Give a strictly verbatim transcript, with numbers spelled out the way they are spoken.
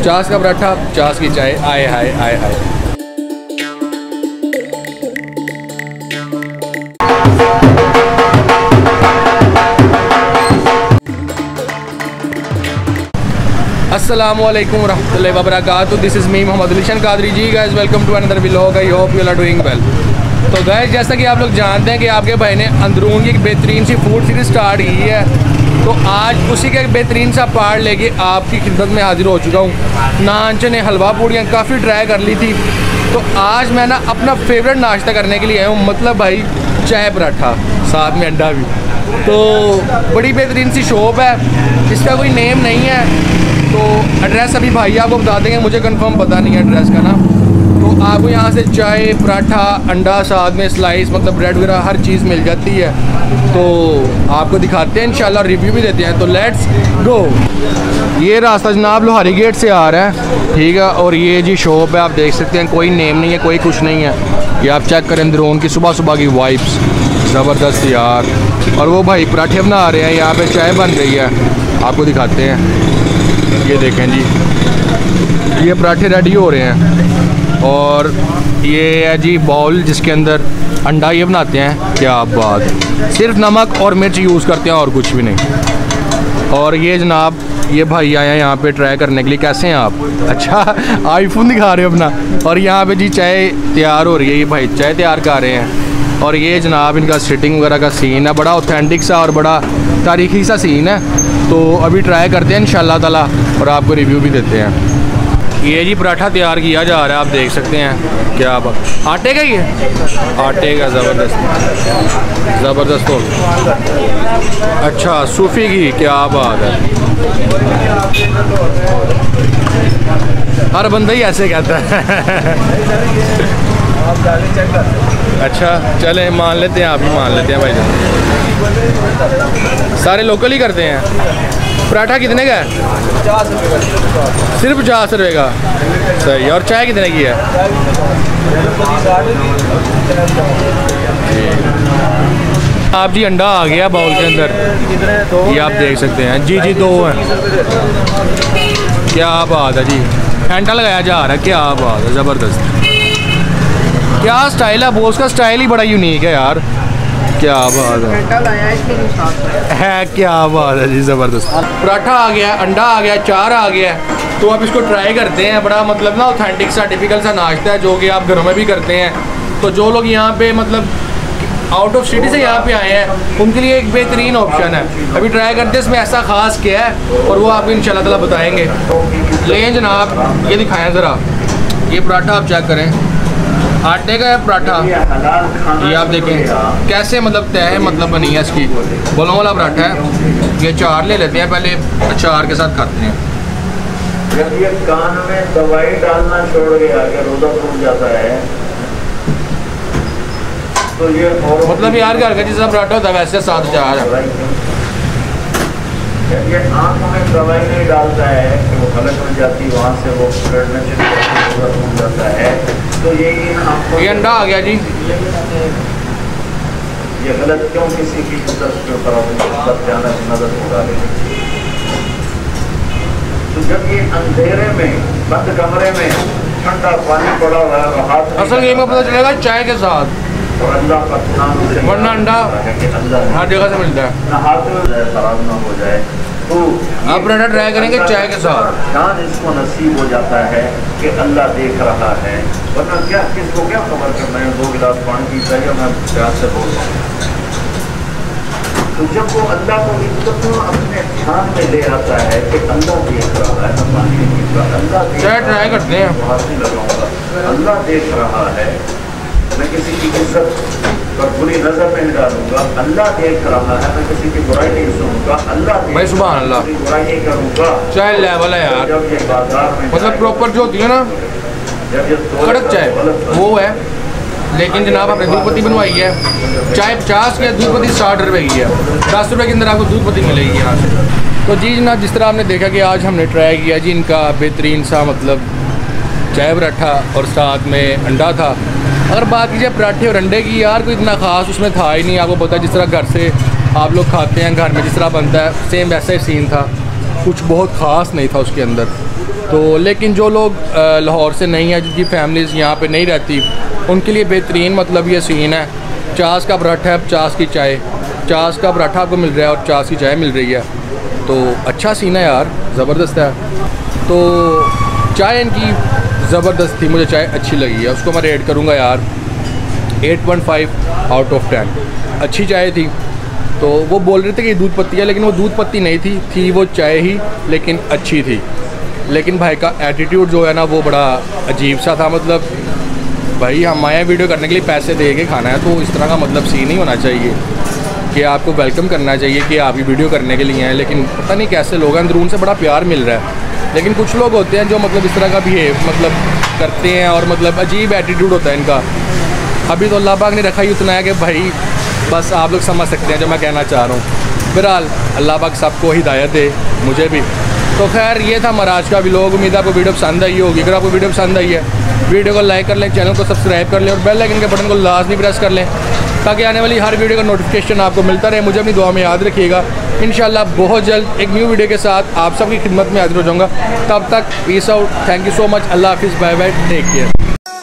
पचास का पराठा, पचास की चाय। आए हाय आए हाय। अस्सलामुअलैकुम वरहमतुल्लाहि वबरकातुहू। This is me Mohammad Alishan Qadri ji. Guys welcome to another vlog. I hope you are doing well. तो गाइस जैसा कि आप लोग जानते हैं कि आपके भाई ने अंदरून की एक बेहतरीन सी फूड सीरीज स्टार्ट की है, तो आज उसी का एक बेहतरीन सा पार्ट लेके आपकी खिदमत में हाजिर हो चुका हूँ। नान चने हलवा पूड़ियाँ काफ़ी ट्राई कर ली थी, तो आज मैं ना अपना फेवरेट नाश्ता करने के लिए आया हूँ। मतलब भाई चाय पराठा साथ में अंडा भी। तो बड़ी बेहतरीन सी शॉप है, इसका कोई नेम नहीं है, तो एड्रेस अभी भाई आपको बता देंगे, मुझे कंफर्म पता नहीं है एड्रेस का ना। तो आपको यहाँ से चाय पराठा अंडा साथ में स्लाइस मतलब ब्रेड वगैरह हर चीज़ मिल जाती है। तो आपको दिखाते हैं इंशाल्लाह, रिव्यू भी देते हैं। तो लेट्स गो। ये रास्ता जनाब लोहारी गेट से आ रहा है, ठीक है। और ये जी शॉप है, आप देख सकते हैं, कोई नेम नहीं है, कोई कुछ नहीं है। ये आप चेक करें अंदरून की सुबह सुबह की वाइब्स ज़बरदस्त यार। और वो भाई पराठे बना रहे हैं, यहाँ पे चाय बन रही है, आपको दिखाते हैं। ये देखें जी, ये पराठे रेडी हो रहे हैं। और ये है जी बाउल जिसके अंदर अंडा ये बनाते हैं। क्या बात है, सिर्फ नमक और मिर्च यूज़ करते हैं और कुछ भी नहीं। और ये जनाब ये भाई आए हैं यहाँ पे ट्राई करने के लिए। कैसे हैं आप? अच्छा आईफोन दिखा रहे हो अपना। और यहाँ पे जी चाय तैयार हो रही है, ये भाई चाय तैयार कर रहे हैं। और ये जनाब इनका सिटिंग वगैरह का सीन है, बड़ा ऑथेंटिक सा और बड़ा तारीखी सा सीन है। तो अभी ट्राई करते हैं इंशाल्लाह ताला और आपको रिव्यू भी देते हैं। ये जी पराठा तैयार किया जा रहा है, आप देख सकते हैं। क्या बात, आटे का ही है? आटे का ज़बरदस्त ज़बरदस्त हो। अच्छा सूफी घी, क्या बात है। हर बंदा ही ऐसे कहता है। अच्छा चलें, मान लेते हैं, आप ही मान लेते हैं भाई जान। सारे लोकल ही करते हैं। पराठा कितने का है? सिर्फ पचास रुपये का। सही। और चाय कितने की है? आप जी अंडा आ गया बाउल के अंदर, ये आप देख सकते हैं। जी जी दो हैं। क्या बात है जी, फैंटा लगाया जा रहा है। क्या बात है, ज़बरदस्त। क्या स्टाइल है बॉस का, स्टाइल ही बड़ा यूनिक है यार। क्या बात है है क्या बात है जी, ज़बरदस्त। पराठा आ गया, अंडा आ गया, चार आ गया। तो आप इसको ट्राई करते हैं। बड़ा मतलब ना ऑथेंटिक सा टिपिकल सा नाश्ता है, जो कि आप घरों में भी करते हैं। तो जो लोग यहाँ पे मतलब आउट ऑफ सिटी से यहाँ पे आए हैं, उनके लिए एक बेहतरीन ऑप्शन है। अभी ट्राई करते हैं इसमें ऐसा ख़ास क्या है, और वो आपको इंशाल्लाह ताला बताएंगे। लेकिन जनाब ये दिखाएँ ज़रा, ये पराठा आप चेक करें, आटे का है पराठा। ये आप देखें कैसे मतलब तय है, मतलब बनी है इसकी, बोलों वाला पराठा है। ये चार ले लेते हैं पहले, अचार के साथ खाते हैं। जब ये कान में दवाई डालना छोड़ गया कि रोजा टूट जाता है, तो ये मतलब यार घर का जैसा पराठा होता है वैसे साथ अचार है। जब ये आँख में दवाई नहीं डालता है कि वो गलत हो जाती है, वहाँ से वो रोजा टूट जाता है। तो ये ये अंडा आ गया जी। ये गलत क्यों किसी की इज्जत के ऊपर जाना नजर उड़ा रही। तो जब ये अंधेरे में बंद कमरे में ठंडा पानी पड़ा हुआ है, हाथ असल गेम में पता चलेगा चाय के साथ, और अल्लाह का नाम से वरना अंडा हर जगह से मिलता है। ना हाथ में खराब ना हो जाए। तो आप पराठा ट्राई करेंगे चाय के साथ, जान इसको नसीब हो जाता है कि अल्लाह देख रहा है। वरना क्या, किसको क्या खबर कि मैं दो गिलास पानी पीता है, मैं प्यास से बोल रहा हूँ। तो जब वो अल्लाह को इज्जत अपने ध्यान में ले आता है कि अल्लाह देख रहा है, मैं पानी नहीं पीता, अल्लाह चाय ट्राई करते हैं, हाथ नहीं लगाऊंगा, अल्लाह देख रहा है, मैं किसी की इज्जत पर बुरी नजर नहीं डालूंगा, अल्लाह देख रहा है, मैं किसी की बुराई नहीं सुनूंगा, अल्लाह भाई सुभान अल्लाह, बुराई नहीं करूंगा। चाय लेवल है यार, जब ये बाजार में मतलब प्रॉपर जो होती है ना कड़क चाय वो है। लेकिन जनाब आपने दूध पत्ती बनवाई है, चाय पचास की, दूध पत्ती साठ रुपये की है, दस रुपये के अंदर आपको दूध पत्ती मिलेगी यहाँ से। तो जी जनाब जिस तरह आपने देखा कि आज हमने ट्राई किया जी इनका बेहतरीन सा मतलब चाय पराठा और साथ में अंडा था। अगर बात कीजिए पराठे और अंडे की, यार कोई इतना ख़ास उसमें था ही नहीं। आपको पता है जिस तरह घर से आप लोग खाते हैं, घर में जिस तरह बनता है सेम वैसा ही सीन था, कुछ बहुत ख़ास नहीं था उसके अंदर। तो लेकिन जो लोग लाहौर से नहीं है, जिनकी फैमिलीज़ यहाँ पे नहीं रहती, उनके लिए बेहतरीन मतलब ये सीन है। पचास का पराठा है, पचास की चाय, पचास का पराठा आपको मिल रहा है और पचास की चाय मिल रही है। तो अच्छा सीन है यार, ज़बरदस्त है। तो चाय इनकी ज़बरदस्त थी, मुझे चाय अच्छी लगी है। उसको मैं रेट करूँगा यार eight point five out of ten. अच्छी चाय थी। तो वो बोल रहे थे कि दूध पत्ती है, लेकिन वो दूध पत्ती नहीं थी, थी वो चाय ही, लेकिन अच्छी थी। लेकिन भाई का एटीट्यूड जो है ना वो बड़ा अजीब सा था। मतलब भाई हम आए वीडियो करने के लिए, पैसे दे के खाना है, तो इस तरह का मतलब सीन नहीं होना चाहिए कि आपको वेलकम करना चाहिए कि आप ये वीडियो करने के लिए हैं। लेकिन पता नहीं कैसे लोग हैं, अंदरून से बड़ा प्यार मिल रहा है। लेकिन कुछ लोग होते हैं जो मतलब इस तरह का बिहेव मतलब करते हैं और मतलब अजीब एटीट्यूड होता है इनका। अभी तो अल्लाह पाक ने रखा ही उतना है कि भाई बस आप लोग समझ सकते हैं जो मैं कहना चाह रहा हूँ। बहरहाल अल्लाह पाक सबको हिदायत दे, मुझे भी। तो खैर ये था हमारा आज का व्लॉग। उम्मीद है आपको वीडियो पसंद आई होगी। अगर आपको वीडियो पसंद आई है, वीडियो को लाइक कर लें, चैनल को सब्सक्राइब कर लें और बेल आइकन के बटन को लाजमी प्रेस कर लें, ताकि आने वाली हर वीडियो का नोटिफिकेशन आपको मिलता रहे। मुझे अपनी दुआ में याद रखिएगा। इंशाल्लाह बहुत जल्द एक न्यू वीडियो के साथ आप सबकी खिदमत में हाजिर हो जाऊँगा। तब तक peace out, thank you so much, अल्लाह हाफिज़, बाय बाय, टेक केयर।